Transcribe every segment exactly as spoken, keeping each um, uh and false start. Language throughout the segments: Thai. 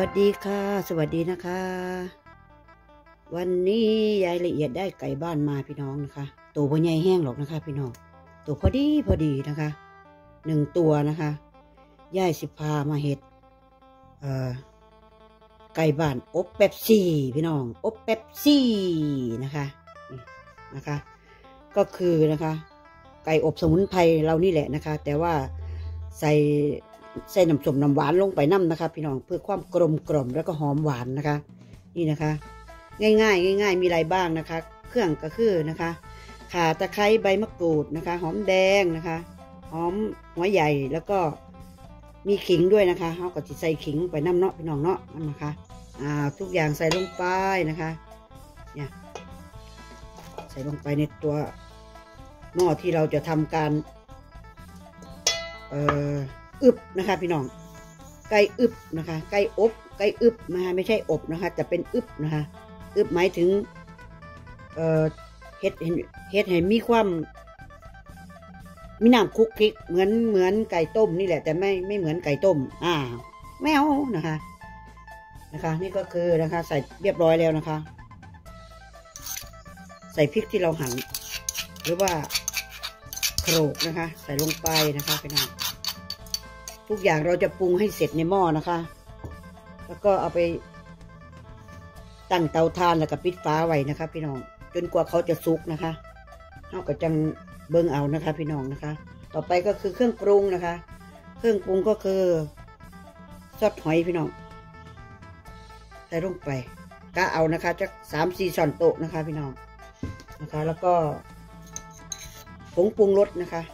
วัสดีค่ะสวัสดีนะคะวันนี้ยายละเอียดได้ไก่บ้านมาพี่น้องนะคะตัวพอใหญ่แห้งหรอกนะคะพี่น้องตัวพอดีพอดีนะคะหนึ่งตัวนะคะยายสิพามาเห็ดเอ่อไก่บ้านอบเป๊ปซี่พี่น้องอบเป๊ปซี่นะคะนี่นะคะก็คือนะคะไก่อบสมุนไพรเรานี่แหละนะคะแต่ว่าใส่ใส่น้ำส้มน้ำหวานลงไปน้ำนะคะพี่น้องเพื่อความกลมกล่อมแล้วก็หอมหวานนะคะนี่นะคะง่ายๆง่ายๆมีอะไรบ้างนะคะเครื่องก็คือนะคะข่าตะไคร้ใบมะกรูดนะคะหอมแดงนะคะหอมหัวใหญ่แล้วก็มีขิงด้วยนะคะเขาก็จะใส่ขิงไปน้ำเนาะพี่น้องเนาะนั่นนะคะอ่าทุกอย่างใส่ลงไปนะคะเนี่ยใส่ลงไปในตัวหม้อที่เราจะทำการเอ่ออึบนะคะพี่น้องไก่อึบนะคะไก่อบไก่อึบนะคะไม่ใช่อบนะคะจะเป็นอึบนะคะอึบหมายถึงเอ่อเฮ็ดเฮ็ดให้มีความมีน้ำคุกคิกเหมือนเหมือนไก่ต้มนี่แหละแต่ไม่ไม่เหมือนไก่ต้มอ่าแมวนะคะนะคะนี่ก็คือนะคะใส่เรียบร้อยแล้วนะคะใส่พริกที่เราหั่นหรือว่าโขลกนะคะใส่ลงไปนะคะพี่น้องทุกอย่างเราจะปรุงให้เสร็จในหม้อนะคะแล้วก็เอาไปตั้งเตาถ่านแล้วก็ปิดฝาไว้นะคะพี่น้องจนกว่าเขาจะสุกนะคะเอาก็จังเบิ่งเอานะคะพี่น้องนะคะต่อไปก็คือเครื่องปรุงนะคะเครื่องปรุงก็คือซอสหอยพี่น้องใส่ลงไปก็เอานะคะจะสามสี่ช้อนโต๊ะนะคะพี่น้องนะคะแล้วก็ผงปรุงรสนะคะ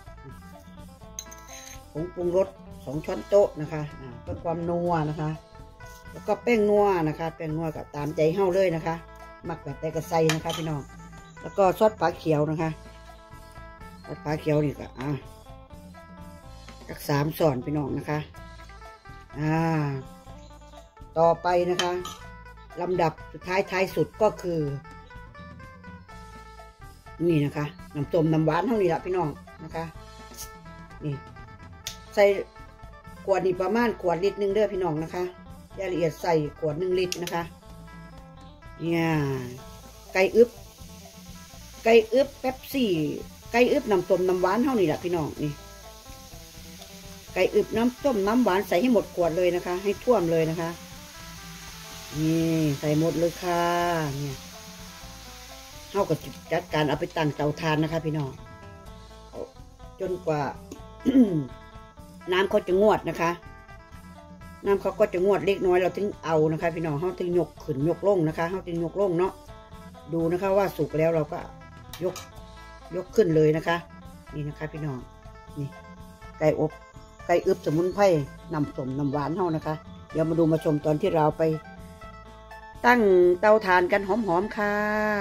ผงปรุงรสสองช้อนโต๊ะนะคะเพื่อความนัวนะคะแล้วก็แป้งนัวนะคะแป้งนัวกับตามใจเฮ้าเลยนะคะหมักแบบแต่กระใสนะคะพี่น้องแล้วก็ซอสปลาเขียวนะคะซอสปลาเขียวนี่ก็อ่าสักสามช้อนพี่น้องนะคะอ่าต่อไปนะคะลำดับสุดท้ายท้ายสุดก็คือนี่นะคะน้ำส้มน้ำหวานเท่านี้ละพี่น้องนะคะนี่ใส่ขวดนี่ประมาณขวดลิตรหนึ่งเด้อพี่น้องนะคะรายละเอียดใส่ขวดหนึ่งลิตรนะคะเนี่ยไก่อึบไก่อึบเป๊ปซี่ไก่อึบน้ำส้มน้ำหวานเท่านี้แหละพี่น้องนี่ไก่อึบน้ำส้มน้ำหวานใส่ให้หมดขวดเลยนะคะให้ท่วมเลยนะคะนี่ใส่หมดเลยค่ะเนี่ยเท่ากับจัดการเอาไปตั้งเตาถ่านนะคะพี่น้องจนกว่า น้ำเขาจะงวดนะคะน้ำเขาก็จะงวดเล็กน้อยเราถึงเอานะคะพี่น้องเขาถึงยกขึ้นยกลงนะคะเขาถึงยกลงเนาะดูนะคะว่าสุกแล้วเราก็ยกยกขึ้นเลยนะคะนี่นะคะพี่น้องนี่ไก่อบไก่อึบสมุนไพรน้ำส้มน้ำหวานเขานะคะเดี๋ยวมาดูมาชมตอนที่เราไปตั้งเตาถ่านกันหอมๆค่ะ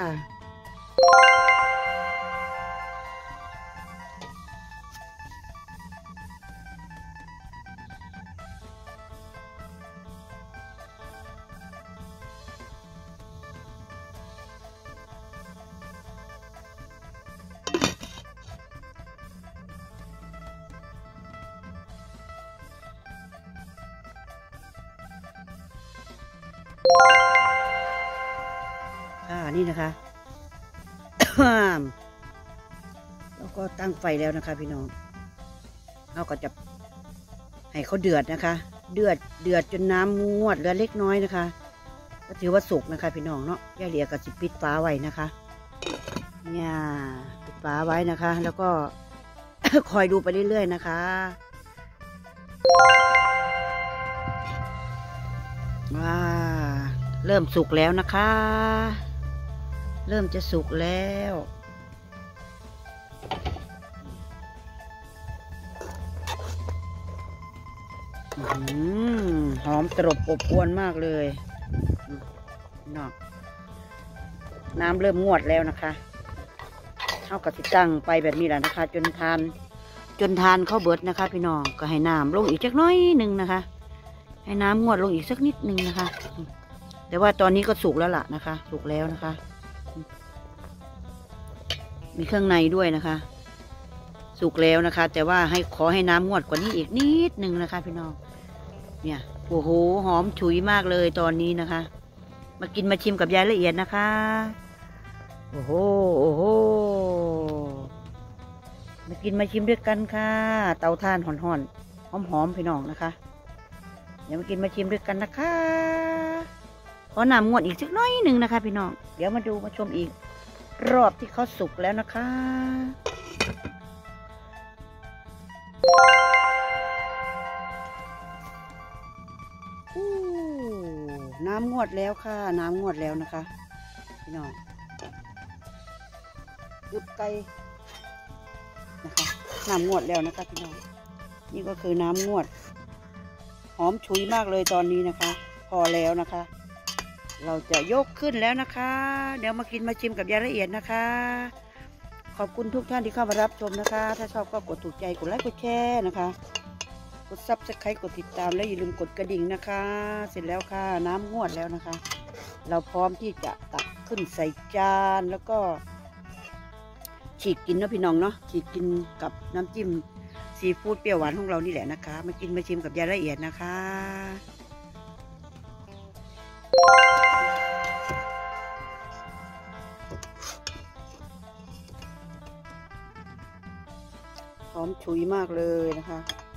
นี่นะคะ แล้วก็ตั้งไฟแล้วนะคะพี่น้องเราก็จะให้เขาเดือดนะคะเดือดเดือดจนน้ำงวดเหลือเล็กน้อยนะคะก็ถือว่าสุกนะคะพี่น้องเนาะย่าเหลียกับสิปิดฝาไว้นะคะเนี่ยปิดฝาไว้นะคะแล้วก็ คอยดูไปเรื่อยๆนะคะว้าเริ่มสุกแล้วนะคะเริ่มจะสุกแล้วหอมตรบอบอวลมากเลยเนาะน้ำเริ่มงวดแล้วนะคะเท่ากับติดตั้งไปแบบนี้แหละนะคะจนทานจนทานเข้าเบิดนะคะพี่น้องก็ให้น้ำลงอีกสักน้อยหนึ่งนะคะให้น้ำงวดลงอีกสักนิดหนึ่งนะคะแต่ว่าตอนนี้ก็สุกแล้วล่ะนะคะสุกแล้วนะคะมีเครื่องในด้วยนะคะสุกแล้วนะคะแต่ว่าให้ขอให้น้ำงวดกว่านี้อีกนิดหนึ่งนะคะพี่น้องเนี่ยโอ้โหหอมฉุยมากเลยตอนนี้นะคะมากินมาชิมกับยายละเอียดนะคะโอ้โหโอ้โหมากินมาชิมด้วยกันค่ะเตาถ่านห่อนๆหอมๆพี่น้องนะคะเดี๋ยวมากินมาชิมด้วยกันนะคะขอน้ำงวดอีกสักน้อยหนึ่งนะคะพี่น้องเดี๋ยวมาดูมาชมอีกรอบที่เขาสุกแล้วนะคะน้ำงวดแล้วค่ะน้ำงวดแล้วนะคะพี่น้องอึบไก่นะคะน้ำงวดแล้วนะคะพี่น้องนี่ก็คือน้ำงวดหอมฉุยมากเลยตอนนี้นะคะพอแล้วนะคะเราจะยกขึ้นแล้วนะคะเดี๋ยวมากินมาชิมกับยายละเอียดนะคะขอบคุณทุกท่านที่เข้ามารับชมนะคะถ้าชอบก็กดถูกใจกดไลค์กดแชร์นะคะกดซับสไครต์กดติดตามและอย่าลืมกดกระดิ่งนะคะเสร็จแล้วค่ะน้ำงวดแล้วนะคะเราพร้อมที่จะตักขึ้นใส่จานแล้วก็ฉีกกินนะพี่น้องเนาะฉีกกินกับน้ำจิ้มซีฟู้ดเปรี้ยวหวานของเรานี่แหละนะคะมากินมาชิมกับยายละเอียดนะคะหอมฉุยมากเลยนะคะ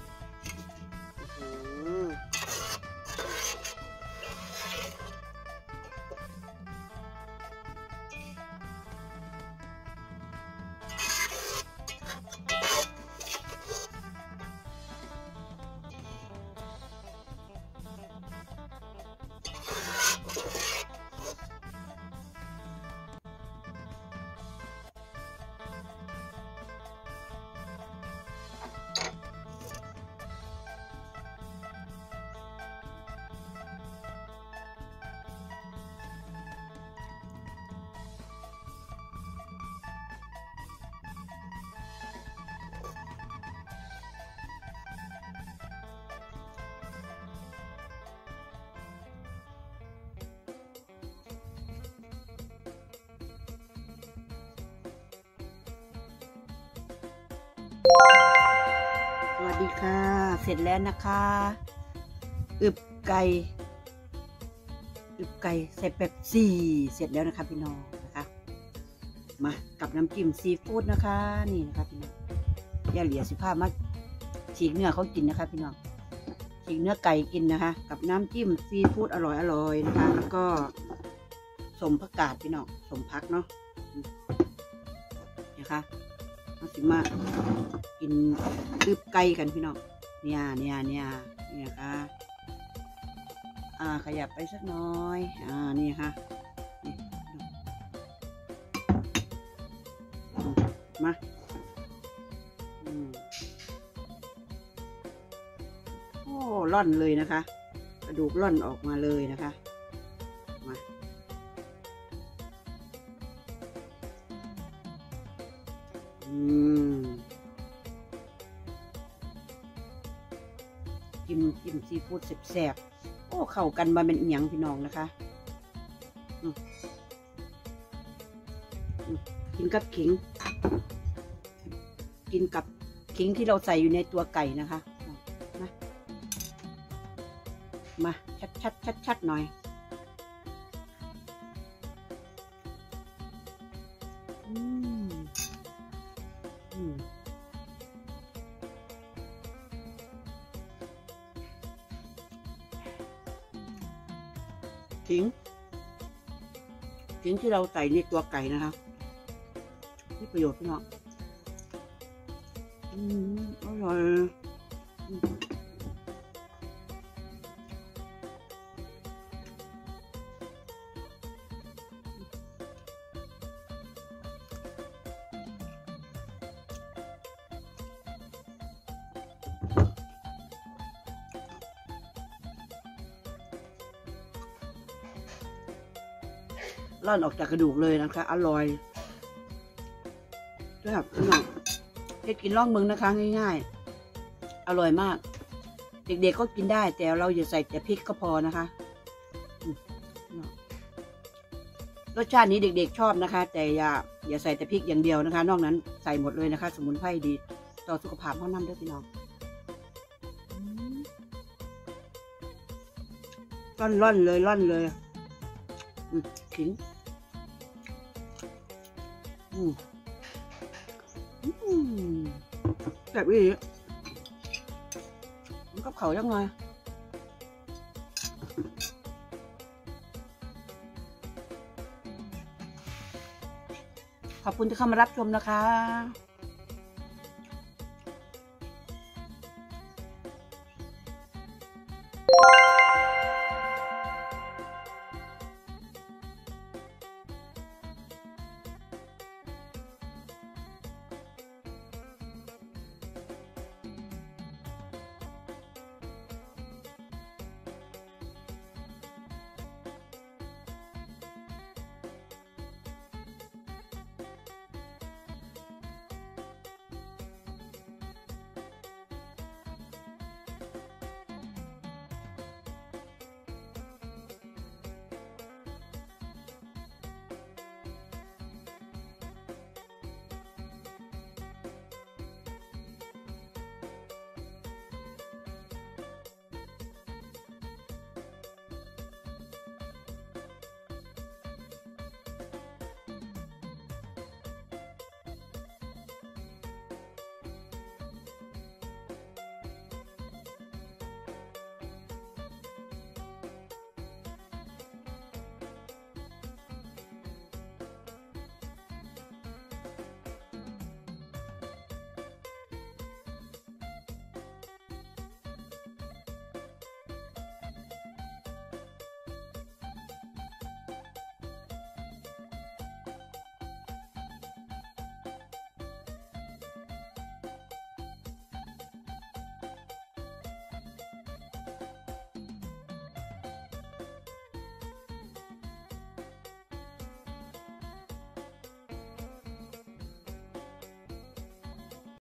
สวัสดีค่ะเสร็จแล้วนะคะอึบไก่อึบไก่ใส่เป๊ปซี่เสร็จแล้วนะคะพี่น้องนะคะมากับน้ำจิ้มซีฟู้ดนะคะนี่นะคะพี่น้องย่าเหลียสิผ้ามาฉีกเนื้อเขากินนะคะพี่น้องฉีกเนื้อไก่กินนะคะกับน้ำจิ้มซีฟู้ดอร่อยอร่อยนะคะแล้วก็สมผักกาดพี่น้องสมผักเนาะนะคะมาสิมากินอึบไก่กันพี่น้องเนี่ยเนี่ยเนี่ยเนี่ยค่ะอ่าขยับไปสักน้อยอ่านี่ค่ะนี่มาอืมโอ้ร่อนเลยนะคะกระดูกร่อนออกมาเลยนะคะมาอืมจิ้มจิ้มซีฟู้ดแซ่บๆโอ้เข้ากันมาเป็นอีหยังพี่น้องนะคะกินกับขิงกินกับขิงที่เราใส่อยู่ในตัวไก่นะคะมามาชัดชัดชัดชัดหน่อยอืมอืมขิงขิงที่เราใส่ในตัวไก่นะคะนี่ประโยชน์พี่น้องอืมอร่อยร่อนออกจากกระดูกเลยนะคะอร่อยแบบพี่น้องให้กินล่องมึงนะคะง่ายๆอร่อยมากเด็กๆ ก็กินได้แต่เราอย่าใส่แต่พริกก็พอนะคะรสชาตินี้เด็กๆชอบนะคะแต่อย่าอย่าใส่แต่พริกอย่างเดียวนะคะนอกนั้นใส่หมดเลยนะคะสมุนไพรดีต่อสุขภาพเขานำด้วยพี่น้องร่อนร่อนเลยร่อนเลยอืมขิงอืมอืมแบบนี้มันกับเขายังไงขอบคุณที่เข้ามารับชมนะคะ